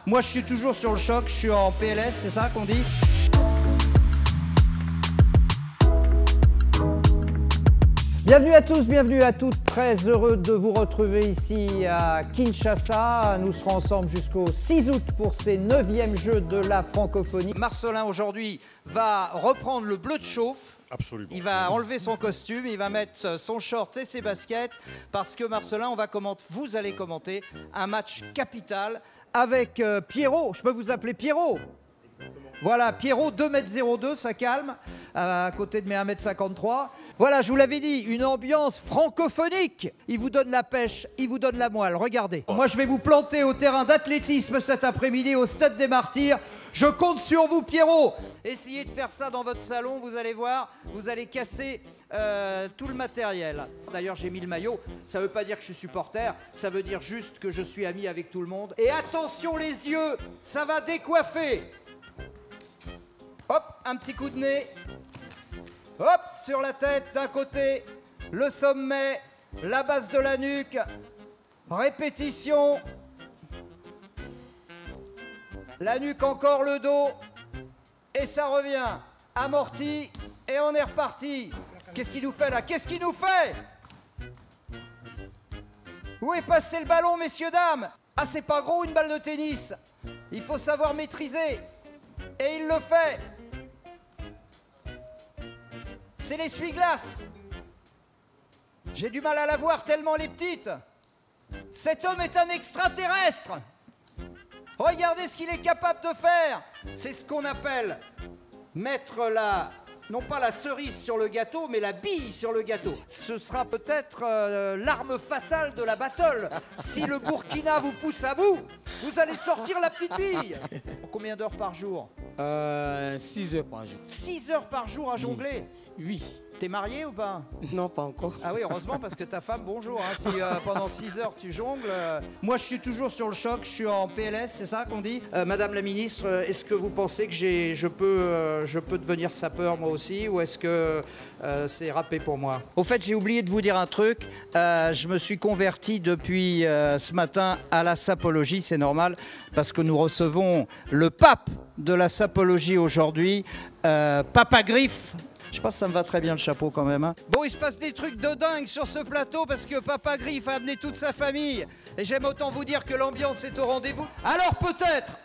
Moi, je suis toujours sur le choc, je suis en PLS, c'est ça qu'on dit? Bienvenue à tous, bienvenue à toutes, très heureux de vous retrouver ici à Kinshasa. Nous serons ensemble jusqu'au 6 août pour ces 9e Jeux de la francophonie. Marcelin aujourd'hui va reprendre le bleu de chauffe. Absolument. Il va enlever son costume, il va mettre son short et ses baskets parce que Marcelin, vous allez commenter un match capital avec Pierrot. Je peux vous appeler Pierrot? Voilà, Pierrot, 2,02 m, ça calme, à côté de mes 1,53 m. Voilà, je vous l'avais dit, une ambiance francophonique. Il vous donne la pêche, il vous donne la moelle, regardez. Moi, je vais vous planter au terrain d'athlétisme cet après-midi au Stade des Martyrs. Je compte sur vous, Pierrot. Essayez de faire ça dans votre salon, vous allez voir, vous allez casser tout le matériel. D'ailleurs, j'ai mis le maillot, ça veut pas dire que je suis supporter, ça veut dire juste que je suis ami avec tout le monde. Et attention les yeux, ça va décoiffer. Hop, un petit coup de nez. Hop, sur la tête d'un côté, le sommet, la base de la nuque. Répétition. La nuque encore, le dos. Et ça revient. Amorti. Et on est reparti. Qu'est-ce qu'il nous fait là? Qu'est-ce qu'il nous fait? Où est passé le ballon, messieurs, dames? Ah, c'est pas gros une balle de tennis. Il faut savoir maîtriser. Et il le fait. C'est l'essuie-glace. J'ai du mal à la voir tellement elle est petite. Cet homme est un extraterrestre. Regardez ce qu'il est capable de faire. C'est ce qu'on appelle mettre non pas la cerise sur le gâteau, mais la bille sur le gâteau. Ce sera peut-être l'arme fatale de la battle. Si le Burkina vous pousse à bout, vous allez sortir la petite bille. Combien d'heures par jour? 6 heures par jour. 6 heures par jour à jongler? Oui. T'es marié ou pas? Non, pas encore. Ah oui, heureusement, parce que ta femme, bonjour, hein, si pendant 6 heures tu jongles. Moi, je suis toujours sur le choc, je suis en PLS, c'est ça qu'on dit? Madame la ministre, est-ce que vous pensez que je peux devenir sapeur moi aussi, ou est-ce que c'est râpé pour moi? Au fait, j'ai oublié de vous dire un truc. Je me suis converti depuis ce matin à la sapologie, c'est normal, parce que nous recevons le pape de la sapologie aujourd'hui, Papa Griffe. Je pense que ça me va très bien le chapeau quand même. Hein. Bon, il se passe des trucs de dingue sur ce plateau parce que Papa Griffe a amené toute sa famille. Et j'aime autant vous dire que l'ambiance est au rendez-vous. Alors peut-être